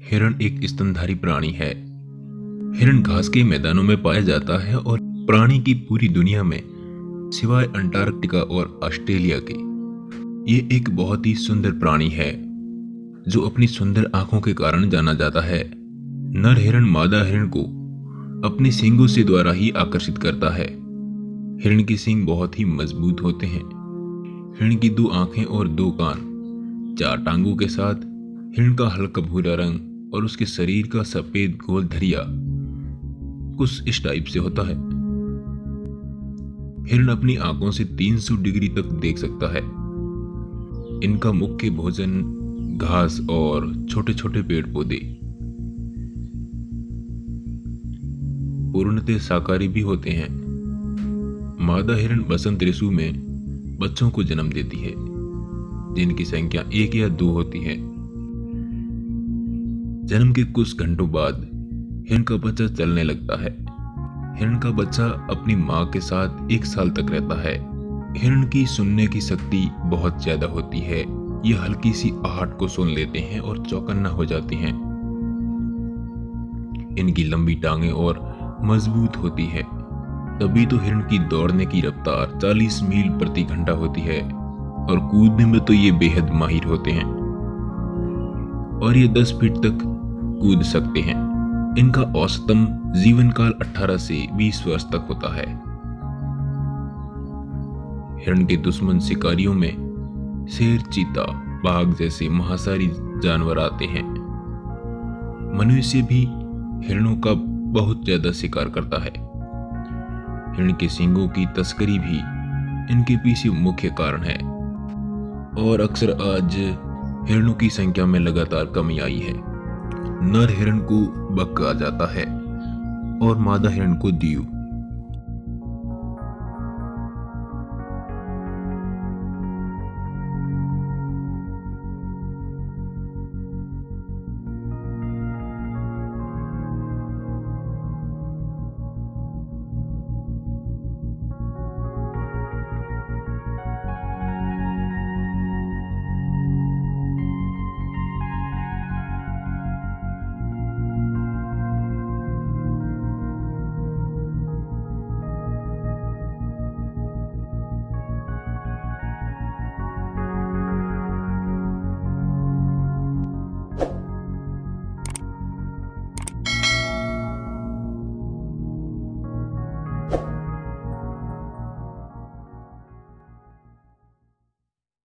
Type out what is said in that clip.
हिरण एक स्तनधारी प्राणी है। हिरण घास के मैदानों में पाया जाता है और प्राणी की पूरी दुनिया में सिवाय अंटार्कटिका और ऑस्ट्रेलिया के ये एक बहुत ही सुंदर प्राणी है जो अपनी सुंदर आंखों के कारण जाना जाता है। नर हिरण मादा हिरण को अपने सींगों से द्वारा ही आकर्षित करता है। हिरण के सींग बहुत ही मजबूत होते हैं। हिरण की 2 आंखें और 2 कान, 4 टांगों के साथ हिरण का हल्का भूरा रंग और उसके शरीर का सफेद गोल धरिया कुछ इस टाइप से होता है। हिरण अपनी आंखों से 300 डिग्री तक देख सकता है। इनका मुख्य भोजन घास और छोटे छोटे पेड़ पौधे। पूर्णतः शाकाहारी भी होते हैं। मादा हिरण बसंत ऋतु में बच्चों को जन्म देती है जिनकी संख्या 1 या 2 होती है। जन्म के कुछ घंटों बाद हिरण का बच्चा चलने लगता है। हिरण का बच्चा अपनी मां के साथ 1 साल तक रहता है। हिरण की सुनने की शक्ति बहुत ज्यादा होती है। ये हल्की सी आहट को सुन लेते हैं और चौकन्ना हो जाते हैं। इनकी लंबी टांगें और मजबूत होती है। तभी तो हिरण की दौड़ने की रफ्तार 40 मील प्रति घंटा होती है और कूदने में तो ये बेहद माहिर होते हैं और ये 10 फीट तक कूद सकते हैं। इनका औसतम जीवन काल 18 से 20 वर्ष तक होता है। हिरण के दुश्मन शिकारियों में शेर, चीता, बाघ जैसे मांसाहारी जानवर आते हैं। मनुष्य भी हिरणों का बहुत ज्यादा शिकार करता है। हिरण के सींगों की तस्करी भी इनके पीछे मुख्य कारण है और अक्सर आज हिरणों की संख्या में लगातार कमी आई है। नर हिरण को बक कहा जाता है और मादा हिरण को दीव।